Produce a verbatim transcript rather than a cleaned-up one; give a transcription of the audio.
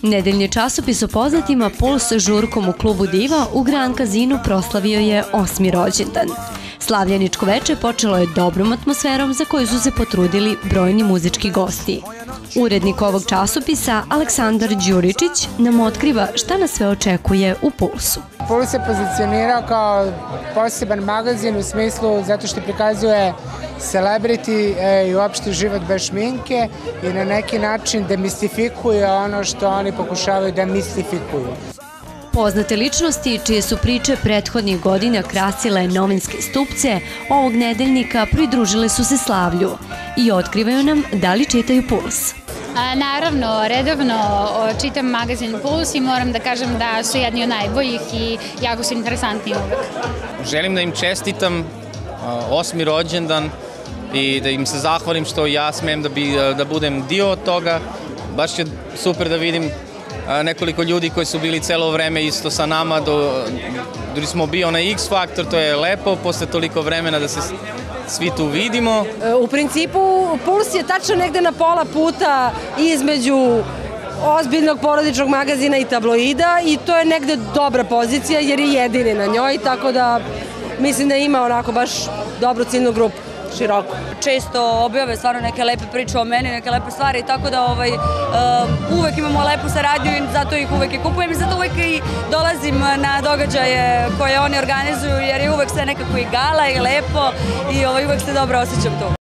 Nedeljni časopis o poznatima Puls žurkom u klubu Diva u Grand Casinu proslavio je osmi rođendan. Slavljeničko veče počelo je dobrom atmosferom za koju su se potrudili brojni muzički gosti. Urednik ovog časopisa, Aleksandar Đuričić, nam otkriva šta nas sve očekuje u Pulsu. Puls se pozicionirao kao poseban magazin u smislu zato što prikazuje celebrity i uopšte život bez šminke i na neki način demistifikuje ono što oni pokušavaju da mistifikuju. Poznate ličnosti, čije su priče prethodnih godina krasile novinske stupce, ovog nedeljnika pridružile su se slavlju i otkrivaju nam da li čitaju Puls. Naravno, redovno čitam magazin Puls i moram da kažem da su jedni od najboljih i jako su interesantni uvek. Želim da im čestitam osmi rođendan i da im se zahvalim što ja smem da budem dio od toga. Baš je super da vidim nekoliko ljudi koji su bili celo vreme isto sa nama, dok smo bio na X Faktor, to je lepo, posle toliko vremena da se svi tu vidimo. U principu, Puls je tačno negde na pola puta između ozbiljnog porodičnog magazina i tabloida i to je negde dobra pozicija jer je jedini na njoj, tako da mislim da ima onako baš dobru ciljnu grupu. Široko. Često objave stvarno neke lepe priče o meni, neke lepe stvari, tako da uvek imamo lepu saradnju i zato ih uvek i kupujem i zato uvek i dolazim na događaje koje oni organizuju jer je uvek sve nekako i gala i lepo i uvek se dobro osjećam tu.